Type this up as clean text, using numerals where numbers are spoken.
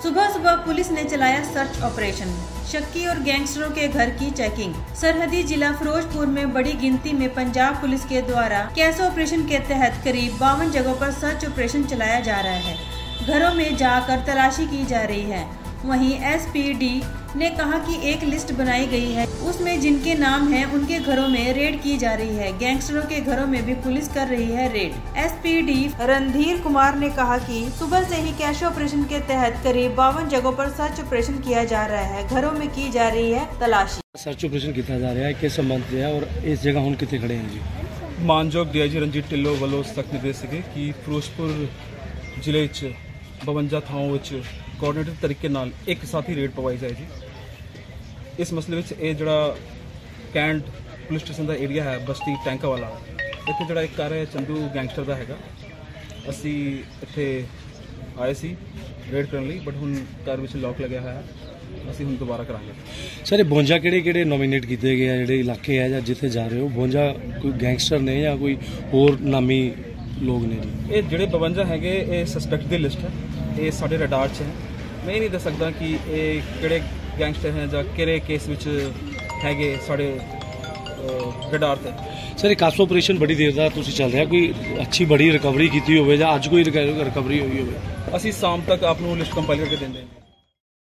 सुबह सुबह पुलिस ने चलाया सर्च ऑपरेशन, शक्की और गैंगस्टरों के घर की चेकिंग। सरहदी जिला फिरोजपुर में बड़ी गिनती में पंजाब पुलिस के द्वारा कैश ऑपरेशन के तहत करीब 52 जगहों पर सर्च ऑपरेशन चलाया जा रहा है। घरों में जाकर तलाशी की जा रही है। वहीं एसपीडी ने कहा कि एक लिस्ट बनाई गई है, उसमें जिनके नाम हैं उनके घरों में रेड की जा रही है। गैंगस्टरों के घरों में भी पुलिस कर रही है रेड। एसपीडी रणधीर कुमार ने कहा कि सुबह से ही कैश ऑपरेशन के तहत करीब 52 जगहों पर सर्च ऑपरेशन किया जा रहा है। घरों में की जा रही है तलाशी। सर्च ऑपरेशन किया जा रहा है, किस संबंध से है और इस जगह हम कितने खड़े हैं जी? मानयोग डीआईजी रणजीत ढिल्लों वालों सख्त निर्देश है कि फिरोजपुर जिले 52 ਥਾਵਾਂ ਵਿੱਚ ਕੋਆਰਡੀਨੇਟਡ ਤਰੀਕੇ ਨਾਲ ਇੱਕ ਸਾਥੀ ਰੇਡ ਪਵਾਈ ਜਾਏ ਜੀ। ਇਸ ਮਸਲੇ ਵਿੱਚ ਇਹ ਜਿਹੜਾ ਕੈਂਟ ਪੁਲਿਸ ਸਟੇਸ਼ਨ ਦਾ ਏਰੀਆ ਹੈ ਬਸਤੀ ਟੈਂਕਾ ਵਾਲਾ, ਇੱਥੇ ਜਿਹੜਾ ਇੱਕ ਘਰ ਹੈ ਚੰਦੂ ਗੈਂਗਸਟਰ ਦਾ ਹੈਗਾ। ਅਸੀਂ ਇੱਥੇ ਆਏ ਸੀ ਰੇਡ ਕਰਨ ਲਈ, ਬਟ ਹੁਣ ਘਰ ਵਿੱਚ ਲੌਕ ਲੱਗਿਆ ਹੋਇਆ ਹੈ। ਅਸੀਂ ਹੁਣ ਦੁਬਾਰਾ ਕਰਾਂਗੇ। ਸਰ, 52 ਕਿਹੜੇ ਨੋਮੀਨੇਟ ਕੀਤੇ ਗਏ ਆ ਜਿਹੜੇ ਇਲਾਕੇ ਹੈ ਜਾਂ ਜਿੱਥੇ ਜਾ ਰਹੇ ਹੋ? 52 ਕੋਈ ਗੈਂਗਸਟਰ ਨੇ ਜਾਂ ਕੋਈ ਹੋਰ ਨਾਮੀ ਲੋਕ ਨੇ ਜੀ? ਇਹ ਜਿਹੜੇ 52 ਹੈਗੇ ਇਹ ਸਸਪੈਕਟ ਦੀ ਲਿਸਟ ਹੈ, ਇਹ ਸਾਡੇ ਰਡਾਰ 'ਚ ਹੈ। ਮੈਂ ਇਹ ਨਹੀਂ ਦੱਸ ਸਕਦਾ ਕਿ ਇਹ ਕਿਹੜੇ ਗੈਂਗਸਟਰ ਹੈ ਜਾਂ ਕਿਹੜੇ ਕੇਸ ਵਿੱਚ ਹੈਗੇ ਸਾਡੇ ਰਡਾਰ 'ਤੇ। ਸਰ, ਇਹ ਕਾਸ ਆਪਰੇਸ਼ਨ ਬੜੀ ਦੇਰ ਦਾ ਤੁਸੀਂ ਚੱਲ ਰਿਹਾ, ਕੋਈ ਅੱਛੀ ਬੜੀ ਰਿਕਵਰੀ ਕੀਤੀ ਹੋਵੇ ਜਾਂ ਅੱਜ ਕੋਈ ਰਿਕਵਰੀ ਹੋਈ ਹੋਵੇ? ਅਸੀਂ ਸ਼ਾਮ ਤੱਕ ਆਪ ਨੂੰ ਲਿਸਟ ਕੰਪਾਈਲ ਕਰਕੇ ਦਿੰਦੇ ਹਾਂ।